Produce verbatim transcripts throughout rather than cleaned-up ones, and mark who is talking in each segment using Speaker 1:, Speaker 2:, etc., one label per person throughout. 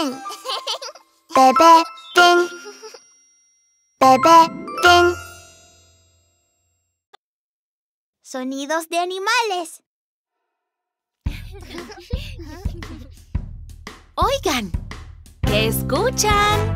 Speaker 1: Fin. Bebé Fin. Bebé Fin. Sonidos de animales.
Speaker 2: Oigan, ¿qué escuchan?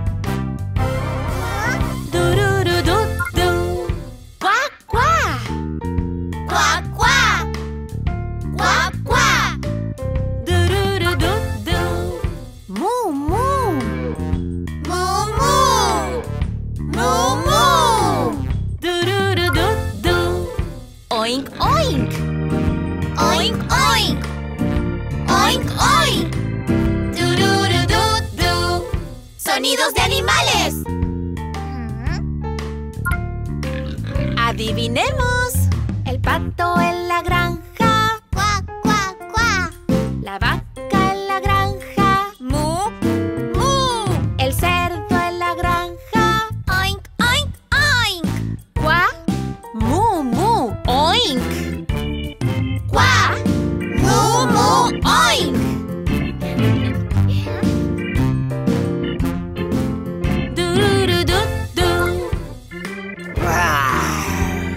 Speaker 2: Dururududu. ¡Cuac, cuac!
Speaker 1: Cuac, cuac. Cuac, cuac.
Speaker 2: Dururududu. ¡Mu, mu!
Speaker 1: Mu, mu. Mu, mu.
Speaker 2: Dururududu. ¡Oink, oink!
Speaker 1: Oink, oink. Oink, oink. Dururududu. Sonidos de animales.
Speaker 2: Adivinemos. El pato en la granja.
Speaker 1: Cuac, cuac, cuac.
Speaker 2: La vaca en la granja.
Speaker 1: Mu, mu.
Speaker 2: El cerdo en la granja.
Speaker 1: Oink, oink, oink.
Speaker 2: Cuá, mu, mu, oink.
Speaker 1: Cuac. Mu, mu, oink.
Speaker 2: Dururududu.
Speaker 1: Roar.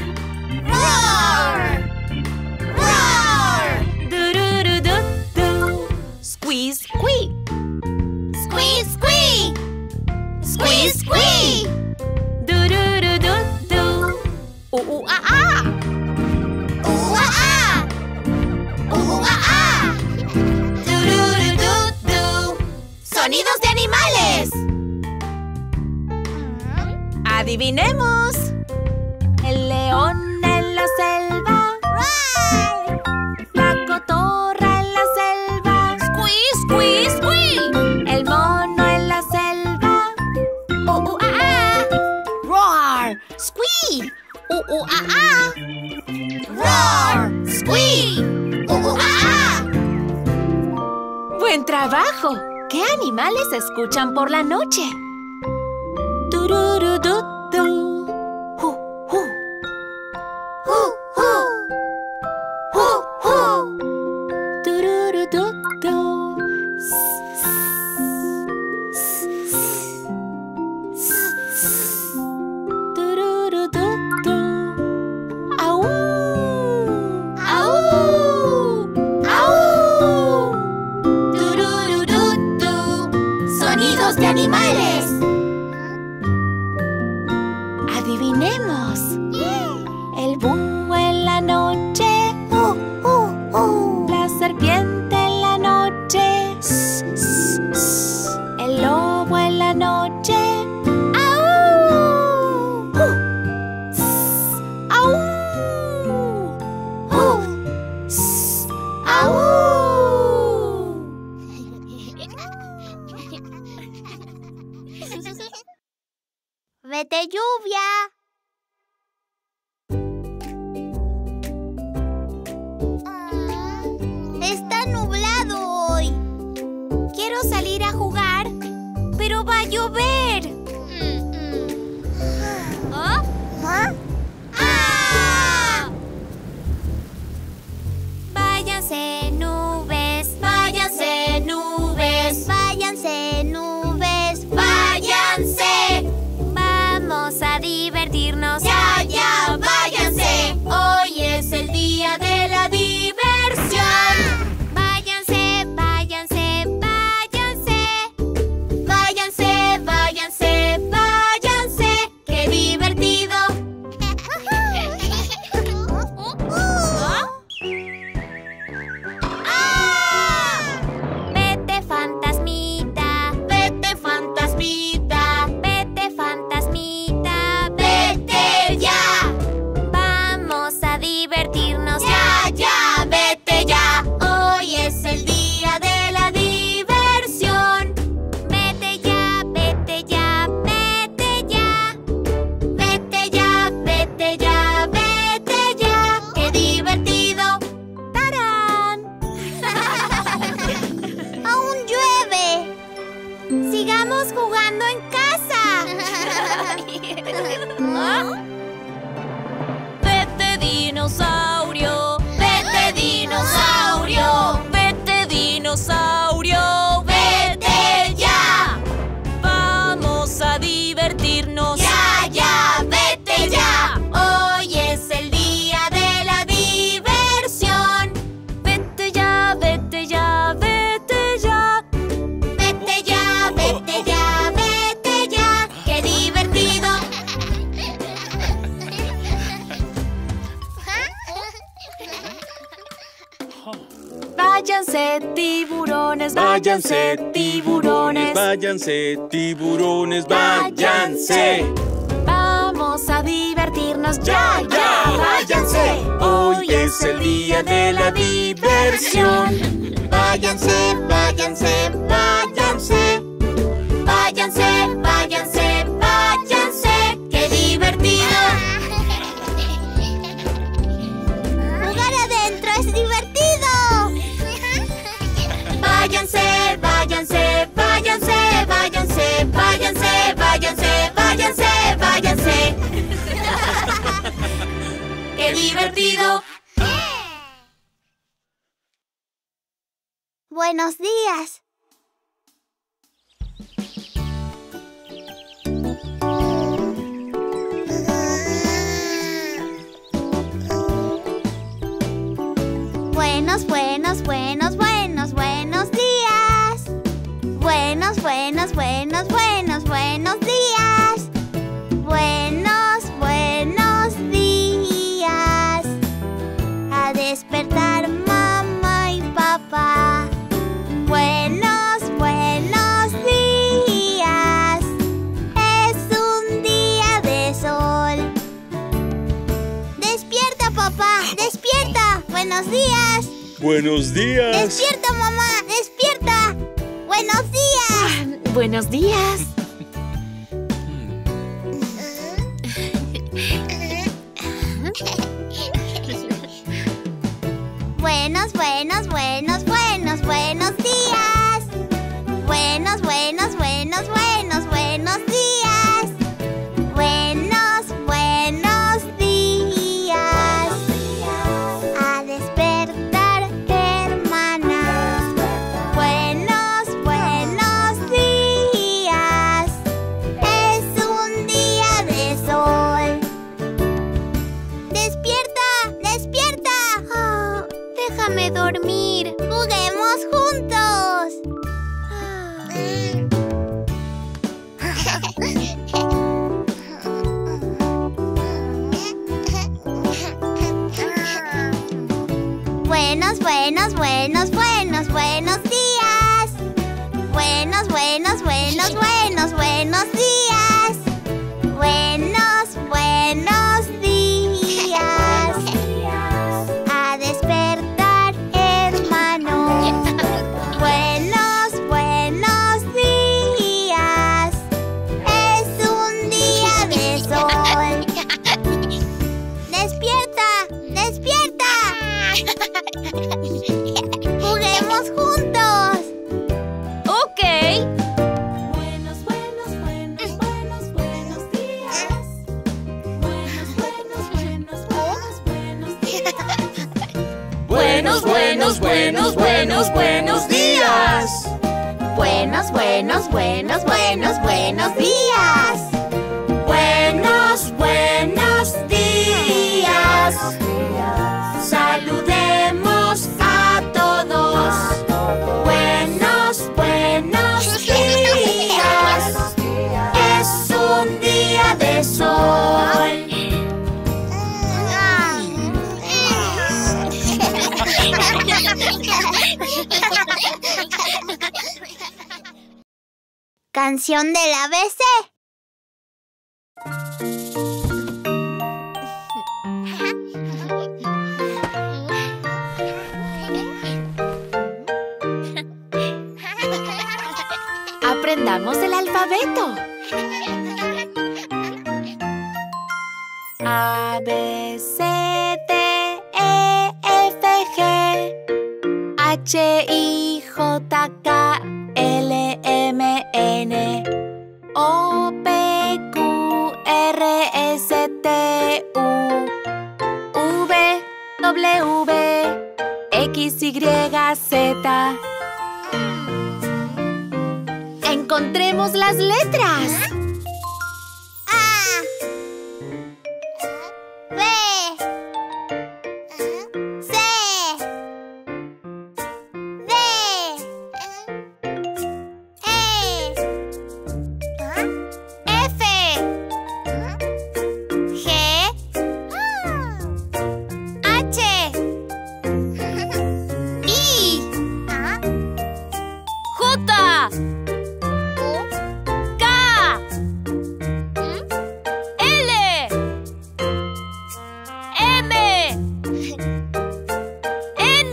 Speaker 1: Roar.
Speaker 2: Dururududu. Squeeze, squeak.
Speaker 1: Squeeze, squeak. Squeeze, squeak.
Speaker 2: Dururududu. Uh, uh, ah, ah.
Speaker 1: Uh, ah, ah. Uh, ah, ah. Dururududu. Sonidos de animales.
Speaker 2: Adivinemos. El león en la selva.
Speaker 1: Roar.
Speaker 2: La cotorra en la selva.
Speaker 1: Squeeze, squeeze, squeak.
Speaker 2: El mono en la selva.
Speaker 1: Uh, uh, ah, ah.
Speaker 2: Roar.
Speaker 1: Squeak.
Speaker 2: Uh, uh, ah, ah.
Speaker 1: Roar. Squeak. Uh, uh, ah, ah.
Speaker 2: ¡Buen trabajo! ¿Qué animales escuchan por la noche? Tururududu. Ju, ju.
Speaker 1: Hu, hu. Hu, hu.
Speaker 2: Tururududu. Tururududu. Au.
Speaker 1: Au. Au. Tururududu. Sonidos de animales.
Speaker 2: Adivinemos. El búho en la noche.
Speaker 1: Uh, uh, uh.
Speaker 2: La serpiente en la noche. El lobo en la noche.
Speaker 1: Au. Uh.
Speaker 2: ¡Au!
Speaker 1: Uh. Au. Vete, lluvia. Está nublado hoy. Quiero salir a jugar, pero va a llover. ¿Ah? ¿Ah? ¡Ah! Váyanse nubes, váyanse nubes, váyanse nubes, váyanse. Vamos a divertirnos. Ya, ya, váyanse. Hoy es el día de la diversión. Váyanse, váyanse, váyanse. Váyanse, váyanse, váyanse. ¡Qué divertido! ¡Ah! Vete, fantasmita. Vete, fantasmita. Vete, fantasmita. Vete ya. Vamos a divertirnos. Ya, ya, vete ya. Hoy es el día de la diversión. Vete ya, vete ya, vete ya. Vete ya, vete ya, vete ya. ¡Qué divertido! ¡Tarán! ¡Aún llueve! ¡Sigamos jugando en casa! ¿Ah?
Speaker 2: ¡Vete, dinosaurio!
Speaker 1: ¡Vete, dinosaurio!
Speaker 2: ¡Vete, dinosaurio!
Speaker 1: ¡Vete ya!
Speaker 2: váyanse, tiburones.
Speaker 3: Váyanse, tiburones, váyanse.
Speaker 2: Vamos a divertirnos ya, ya, váyanse.
Speaker 3: Hoy es el día de la diversión.
Speaker 1: Váyanse, váyanse, váyanse. Váyanse, váyanse, váyanse. ¡Qué divertido! ¡Jugar adentro es divertido! Váyanse, váyanse, váyanse, váyanse, váyanse, váyanse, váyanse, váyanse. ¡Qué divertido! Buenos días. Buenos, buenos, buenos, buenos, buenos días. Buenos, buenos, buenos, buenos, buenos días. Buenos, buenos días. A despertar mamá y papá. Buenos, buenos días. Es un día de sol. Despierta, papá, despierta. Buenos días.
Speaker 3: Buenos días.
Speaker 1: Despierta, mamá, despierta. Buenos días.
Speaker 2: Buenos días.
Speaker 1: Buenos, buenos, buenos, buenos, buenos días. Buenos, buenos, buenos, buenos, buenos días. Buenos, buenos días. A despertar, hermana. Buenos, buenos días. Es un día de sol. ¡Despierta! ¡Despierta! Oh, déjame dormir. ¡Juguemos juntos! Buenos, buenos, buenos, buenos, buenos días. Buenos, buenos, buenos, buenos, buenos días. Buenos, buenos días. A despertar, hermano. Buenos, buenos días. Es un día de sol. ¡Despierta! ¡Despierta! ¡Juguemos juntos!
Speaker 2: Ok.
Speaker 4: Buenos, buenos, buenos, buenos, buenos días. Buenos, buenos, buenos, buenos, buenos días.
Speaker 2: Buenos, buenos, buenos, buenos, buenos días.
Speaker 1: Buenos, buenos, buenos, buenos, buenos días. Buenos, buenos días. Saludemos a todos. Buenos, buenos días. Es un día de sol. Canción del A B C.
Speaker 2: Aprendamos el alfabeto. A, B, C, D, E, F, G, H, I, J, K, L, M, N, O, P, Q, R, S, T, U, V, W, X, Y, Z. Encontremos las letras.
Speaker 1: A, B, C, D, E, F, G, H, I,
Speaker 2: K, L, M, N.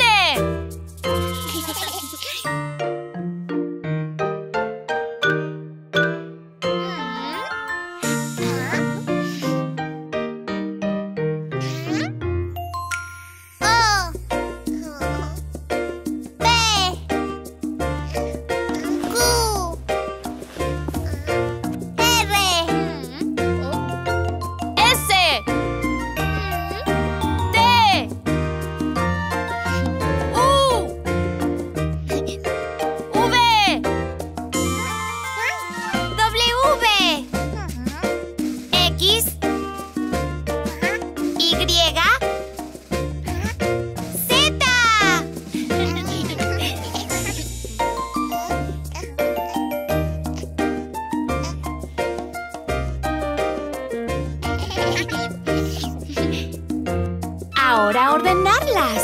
Speaker 2: Ahora ordenarlas.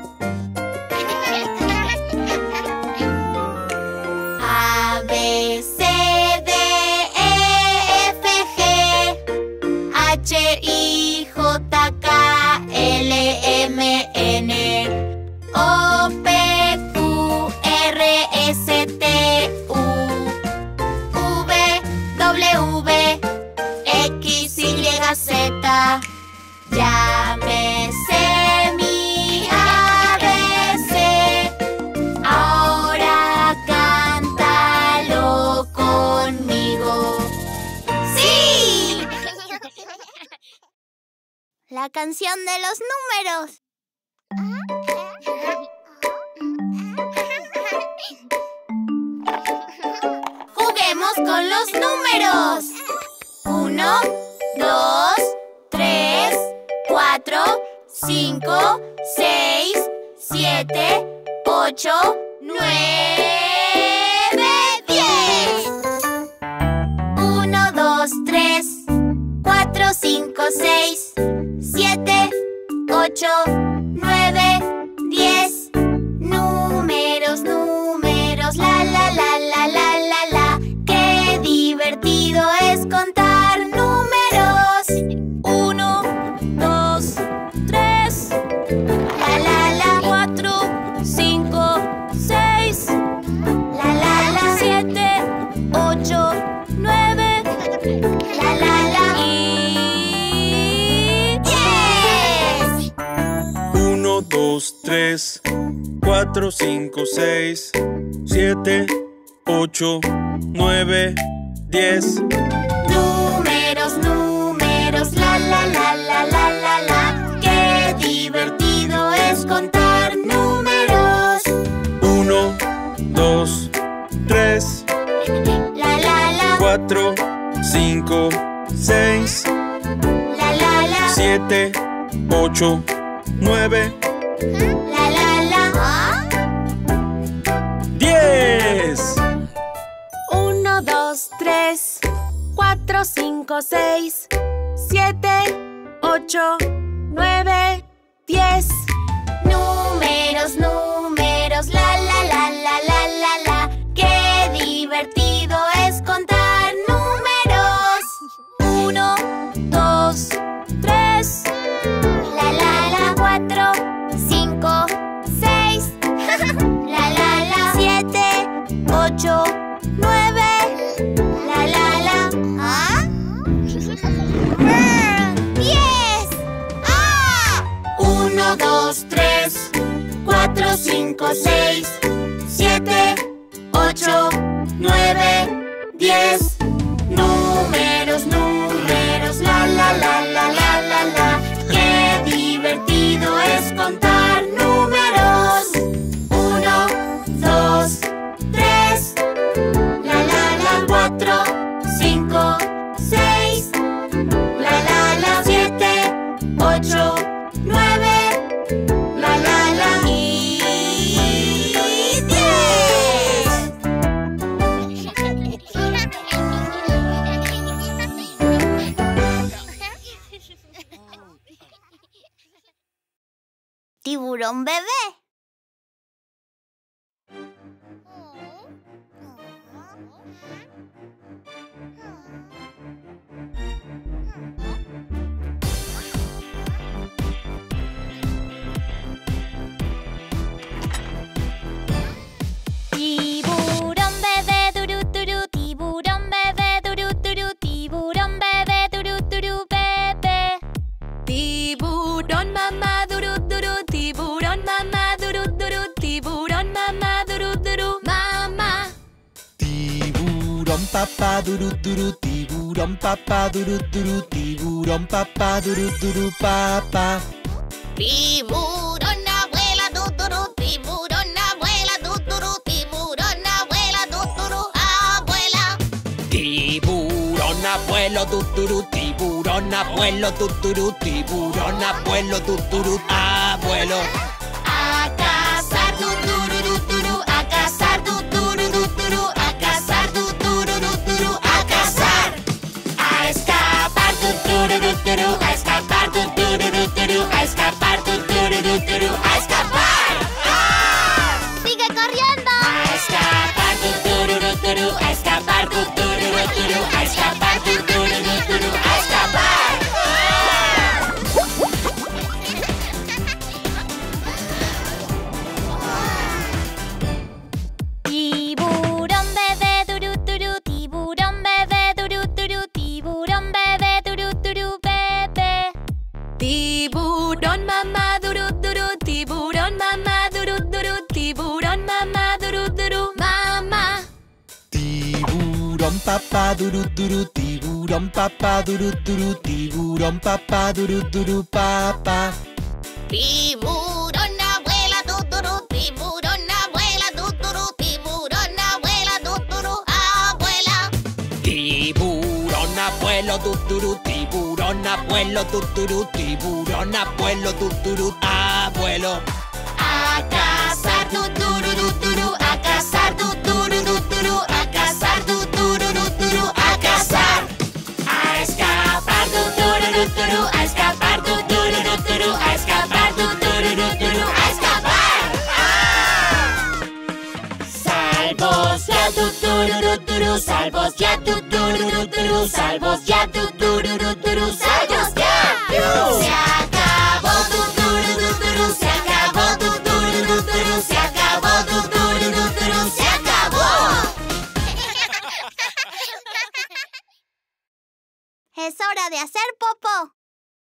Speaker 1: A, B, C, D, E, F, G, H, I, J, K, L, M, N, O, P, Q, R, S, T, U, V, W, X, Y, Z. Ya me sé mi A B C, ahora cántalo conmigo. ¡Sí! La canción de los números. Juguemos con los números. Uno, dos, tres, cuatro, cinco, seis, siete, ocho, nueve, diez. Uno, dos, tres, cuatro, cinco, seis, siete, ocho, nueve, diez. Números, números, la, la, la, la, la, la, la. Qué divertido es contar números. Uno, dos, tres, la, la, la. Cuatro, cinco, seis, la, la, la. Siete, ocho, nueve, la, la, la. Y diez.
Speaker 3: Uno, dos, tres, cuatro, cinco, seis, siete, ocho, nueve, diez.
Speaker 1: Números, números, la, la, la, la, la, la, la. Qué divertido es contar números.
Speaker 3: Uno, dos, tres,
Speaker 1: La, la, la,
Speaker 3: cuatro, cinco, seis,
Speaker 1: la, la, la,
Speaker 3: siete, ocho, nueve,
Speaker 1: la, la, la.
Speaker 3: diez.
Speaker 2: Uno, dos, tres, cuatro, cinco, seis, siete, ocho, nueve, diez.
Speaker 1: Números, números, la, la, la, la, la, la, la. Qué divertido es contar números.
Speaker 2: Uno, dos, tres,
Speaker 1: La, la, la. Cuatro, cinco, seis, la, la, la. Siete, ocho, nueve, la, la, la. ¿Ah? ¡Diez! ¡Ah! Uno, dos, tres, cuatro, cinco, seis, siete, ocho, nueve, diez. Números, números, la, la, la, la, la, la, la. Qué divertido es contar números. Uno, dos, tres, la, la, la. Cuatro, cinco, seis, la, la, la. Siete, ocho, nueve, la, la, la. Y diez. Tiburón bebé.
Speaker 5: Tiburón papá duru duru, tiburón papá duru duru, tiburón papá duru duru papá.
Speaker 1: Tiburón abuela tuturu, tiburón abuela tuturu, tiburón abuela tuturu, abuela.
Speaker 3: Tiburón abuelo tuturu, tiburón abuelo tuturu, tiburón abuelo tuturu, abuelo.
Speaker 1: A cazar tutururuturu, a cazar tutururuturu, a cazar tutururuturu, a cazar. A escapar tutururuturu, a escapar tutururuturu, a escapar tutururuturu, a escapar. ¡Sigue corriendo! A escapar tutururuturu, a escapar tutururuturu, a escapar tutururuturu, a escapar.
Speaker 4: Tiburón bebé duru duru, tiburón bebé duru duru, tiburón bebé duru duru bebé.
Speaker 2: Tiburón mamá duru duru, tiburón mamá duru duru, tiburón mamá duru duru mamá.
Speaker 5: Tiburón papá duru duru, tiburón papá duru duru, tiburón papá duru duru papá.
Speaker 1: Tiburón abuela tuturu, tiburón abuela tuturu, tiburón abuela tuturu, abuela.
Speaker 3: Tiburón abuelo tuturu, tiburón abuelo tuturu, tiburón abuelo tuturu, abuelo.
Speaker 1: A cazar tutururuturu, a cazar tutururuturu, a cazar tutururuturu, a cazar. A escapar tutururuturu, a escapar tutururuturu, a escapar tutururuturu, a escapar. Salvos ya tutururuturu, salvos ya tutururuturu, salvos ya tutururuturu, salvos ya. Se acabó tutururuturu, se acabó tutururuturu, se acabó tutururuturu, se acabó. Es hora de hacer popó.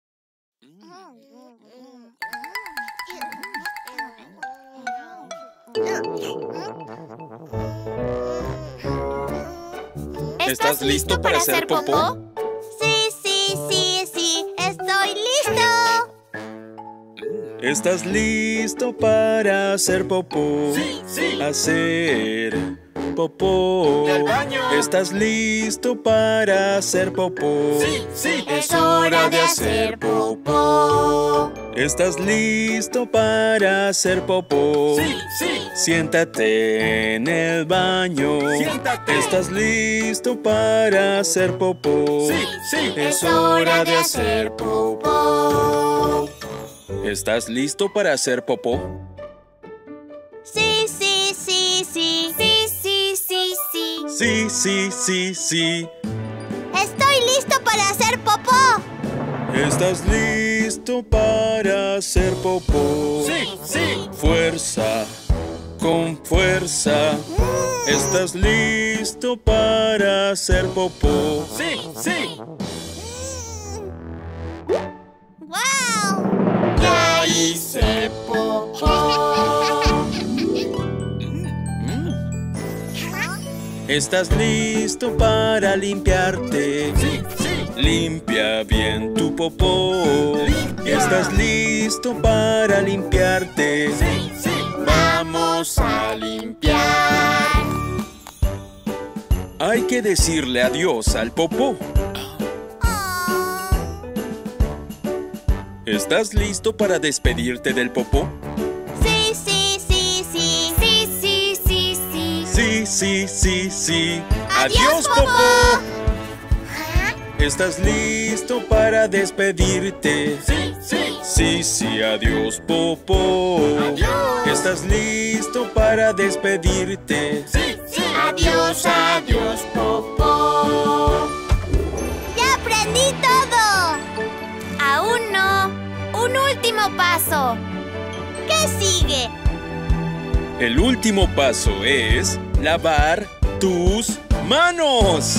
Speaker 3: ¿Estás listo para hacer popó?
Speaker 1: Sí, sí, sí, sí, estoy listo.
Speaker 6: ¿Estás listo para hacer popó?
Speaker 3: Sí, sí.
Speaker 6: Hacer popó.
Speaker 3: ¡Al baño!
Speaker 6: ¿Estás listo para hacer popó?
Speaker 3: Sí, sí.
Speaker 1: Es hora de hacer popó.
Speaker 6: ¿Estás listo para hacer popó?
Speaker 3: Sí, sí.
Speaker 6: Siéntate en el baño.
Speaker 3: Siéntate.
Speaker 6: ¿Estás listo para hacer popó?
Speaker 3: Sí, sí.
Speaker 6: Es hora de
Speaker 1: hacer popó.
Speaker 6: ¿Estás listo para hacer popó?
Speaker 1: Sí, sí, sí, sí. Sí, sí, sí, sí.
Speaker 6: Sí, sí, sí, sí.
Speaker 1: Estoy listo para hacer popó.
Speaker 6: ¿Estás listo para hacer popó?
Speaker 3: Sí, sí.
Speaker 6: Fuerza, con fuerza. ¿Estás listo para hacer popó?
Speaker 3: Sí, sí.
Speaker 1: ¡Wow! Ya hice popó.
Speaker 6: ¿Estás listo para limpiarte?
Speaker 3: Sí, sí.
Speaker 6: Limpia bien tu popó.
Speaker 3: Limpia.
Speaker 6: ¿Estás listo para limpiarte?
Speaker 3: Sí, sí.
Speaker 1: Vamos a limpiar.
Speaker 6: Hay que decirle adiós al popó. ¿Estás listo para despedirte del popó?
Speaker 1: Sí, sí, sí, sí. Sí, sí, sí, sí.
Speaker 6: Sí, sí, sí, sí.
Speaker 1: ¡Adiós, popó!
Speaker 6: ¿Estás listo para despedirte?
Speaker 3: Sí, sí.
Speaker 6: Sí, sí, adiós, popó.
Speaker 3: Adiós.
Speaker 6: ¿Estás listo para despedirte?
Speaker 3: Sí, sí.
Speaker 1: Adiós, adiós, popó. ¡Ya aprendí todo! Aún no. Un último paso. ¿Qué sigue?
Speaker 6: El último paso es lavar tus manos.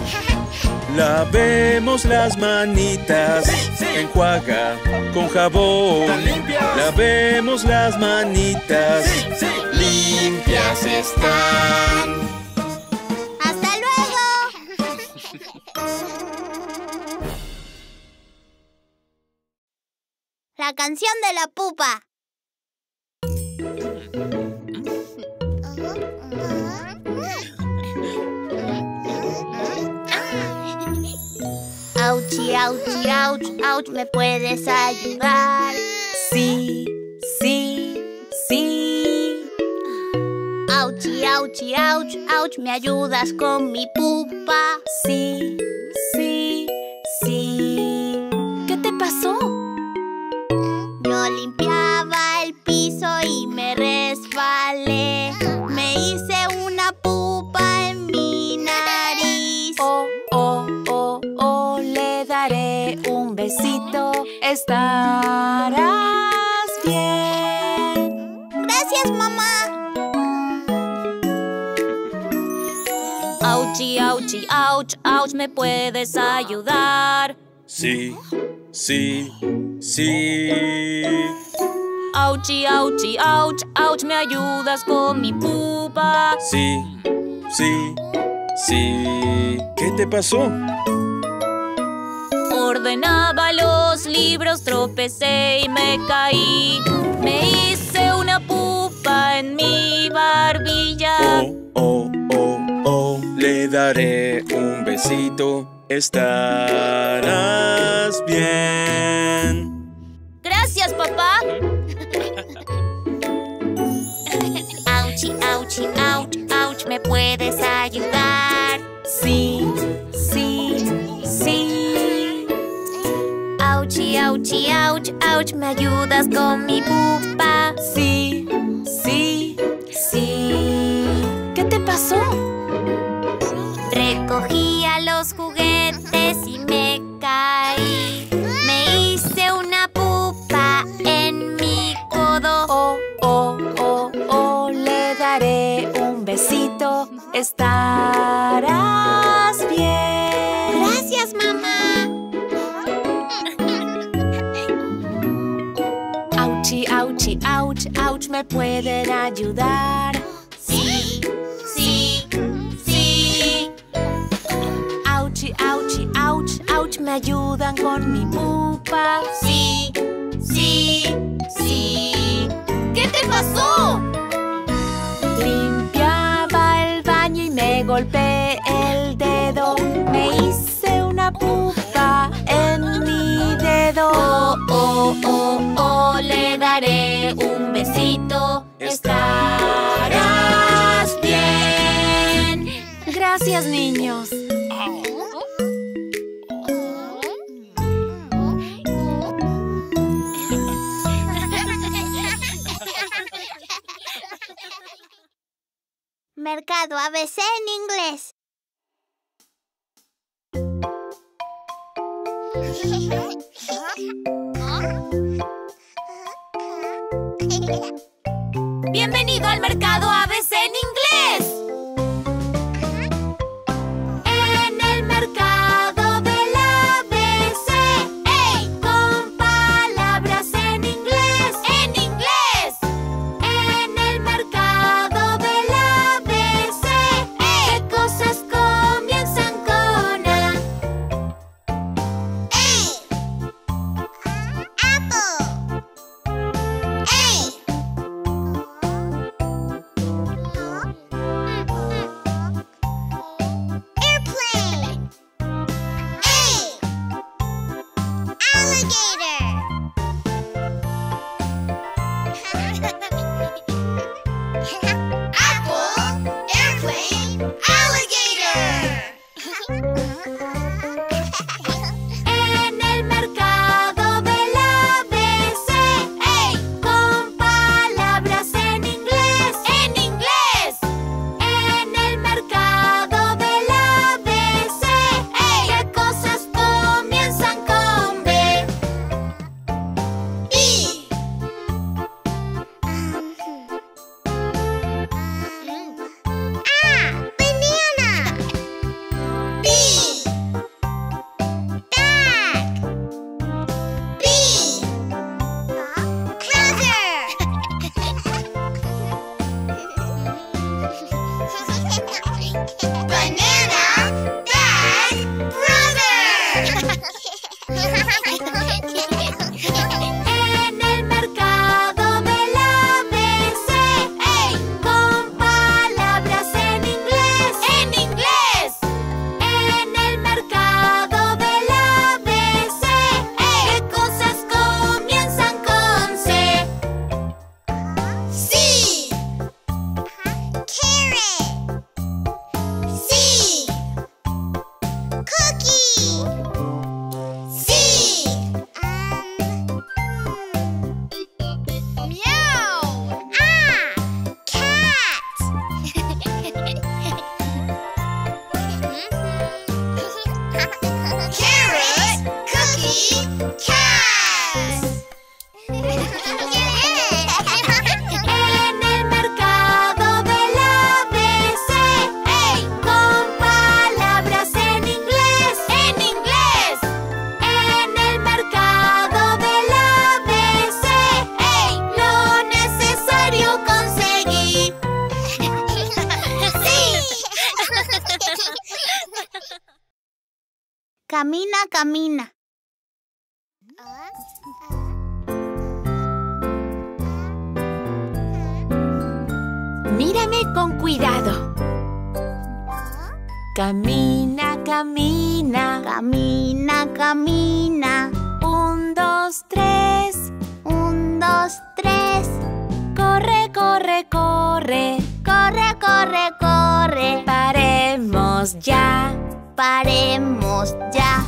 Speaker 6: Lavemos las manitas.
Speaker 3: Sí, sí.
Speaker 6: Enjuaga con jabón.
Speaker 3: ¿Están limpias?
Speaker 6: Lavemos las manitas.
Speaker 3: Sí, sí.
Speaker 1: Limpias están. ¡Hasta luego!
Speaker 4: la canción de la pupa. Auchi, auchi, ouch, ouch, ¿me puedes ayudar?
Speaker 2: Sí, sí, sí.
Speaker 4: Auchi, auchi, ouch, ouch, ¿me ayudas con mi pupa?
Speaker 2: Sí, sí, sí. ¿Qué te pasó?
Speaker 4: Yo limpiaba el piso y me resbalé. Me hice una pupa en mi nariz.
Speaker 2: Oh, oh, oh, oh, le daré un besito. Estarás bien.
Speaker 4: Gracias, mamá.
Speaker 2: Auchi, auchi, ouch, ouch, ¿me puedes ayudar?
Speaker 6: Sí, sí, sí.
Speaker 2: Auchi, auchi, ouch, ouch, ¿me ayudas con mi pupa?
Speaker 6: Sí, sí, sí. ¿Qué te pasó?
Speaker 2: Ordenaba los libros, tropecé y me caí. Me hice una pupa en mi barbilla.
Speaker 6: Oh, oh, oh, oh, le daré un besito. Estarás bien.
Speaker 2: Gracias, papá.
Speaker 4: Auchi, auchi, ouch, ouch, ¿me puedes ayudar?
Speaker 2: Sí, sí, sí.
Speaker 4: Auchi, auchi, ouch, ouch, ¿me ayudas con mi pupa?
Speaker 2: Sí, sí, sí. ¿Qué te pasó?
Speaker 4: Recogía los juguetes y me caí. Me hice una pupa en mi codo.
Speaker 2: Oh, oh, oh, oh, le daré un besito. Estarás bien.
Speaker 4: Gracias, mamá.
Speaker 2: Auchi, auchi, ouch, ouch, ¿me pueden ayudar?
Speaker 4: Sí, sí, sí.
Speaker 2: Auchi, auchi, ouch, ouch, ¿me ayudan con mi pupa?
Speaker 4: Sí, sí, sí. ¿Qué te pasó?
Speaker 2: Limpiaba el baño y me golpeé el dedo. Me hice una pupa en mi dedo.
Speaker 4: Oh, oh, oh, oh, le daré un besito. Estarás bien.
Speaker 2: Gracias, niños.
Speaker 4: Mercado A B C en inglés.
Speaker 2: Bienvenido al Mercado A B C en inglés.
Speaker 4: En el mercado del A B C, ¡ey! Con palabras en inglés, en inglés. En el mercado del A B C, ¡ey! ¿Qué cosas comienzan con A? ¡Ey! Apple. ¡Ey! Camina, camina.
Speaker 2: Mírame con cuidado. Camina, camina.
Speaker 4: Camina, camina.
Speaker 2: Un, dos, tres.
Speaker 4: Un, dos, tres.
Speaker 2: Corre, corre, corre.
Speaker 4: Corre, corre, corre.
Speaker 2: Paremos ya.
Speaker 4: Paremos ya.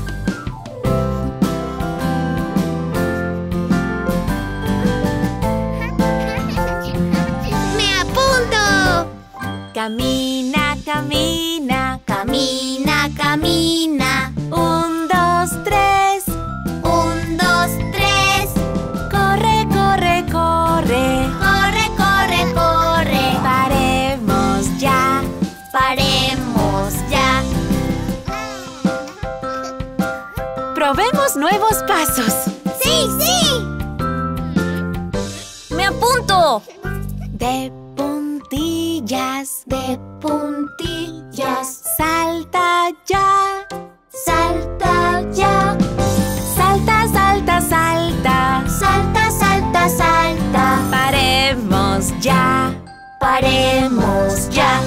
Speaker 4: ¡Me apunto!
Speaker 2: Camina, camina.
Speaker 4: Camina, camina.
Speaker 2: Un, dos, tres.
Speaker 4: Un, dos, tres.
Speaker 2: Corre, corre, corre.
Speaker 4: Corre, corre, corre.
Speaker 2: Paremos ya.
Speaker 4: Paremos ya.
Speaker 2: Probemos nuevos pasos.
Speaker 4: ¡Sí, sí! ¡Me apunto!
Speaker 2: De puntillas.
Speaker 4: De puntillas.
Speaker 2: Salta ya.
Speaker 4: Salta ya.
Speaker 2: Salta, salta, salta.
Speaker 4: Salta, salta, salta.
Speaker 2: Paremos ya.
Speaker 4: Paremos ya.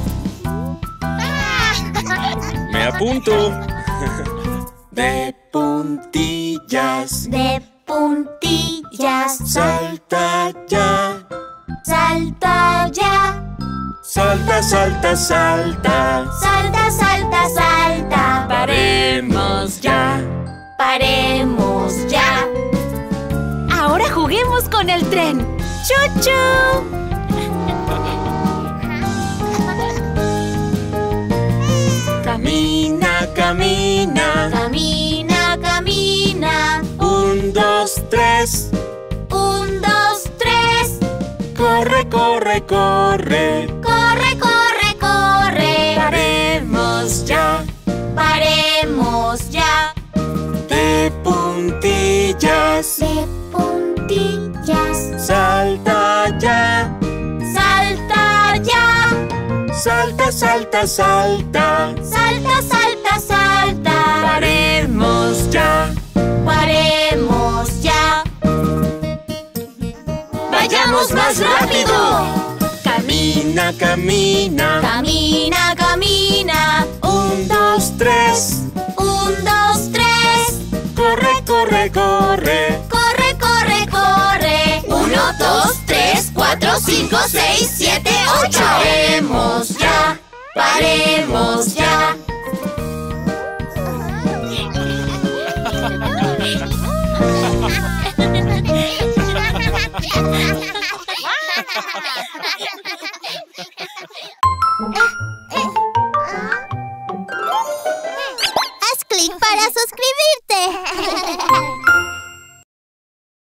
Speaker 6: Me apunto. De puntillas.
Speaker 4: De puntillas.
Speaker 6: Salta ya.
Speaker 4: Salta ya.
Speaker 6: Salta, salta, salta.
Speaker 4: Salta, salta, salta.
Speaker 2: Paremos ya.
Speaker 4: Paremos ya.
Speaker 2: Ahora juguemos con el tren. ¡Chu-chu!
Speaker 6: Camina, camina.
Speaker 4: Camina, camina.
Speaker 6: Un, dos, tres.
Speaker 4: Un, dos, tres.
Speaker 6: Corre, corre, corre.
Speaker 4: Corre, corre, corre.
Speaker 2: Paremos ya.
Speaker 4: Paremos ya.
Speaker 6: De puntillas.
Speaker 4: De puntillas.
Speaker 6: Salta ya.
Speaker 4: Salta ya.
Speaker 6: Salta, salta, salta.
Speaker 4: Salta, salta, salta.
Speaker 2: Paremos ya.
Speaker 4: Paremos ya. ¡Vayamos más rápido!
Speaker 6: Camina, camina.
Speaker 4: Camina, camina.
Speaker 6: Un, dos, tres.
Speaker 4: Un, dos, tres.
Speaker 6: Corre, corre, corre.
Speaker 4: Corre, corre, corre. Uno, dos, tres, cuatro, cinco, seis, siete, ocho. Paremos ya. Paremos ya.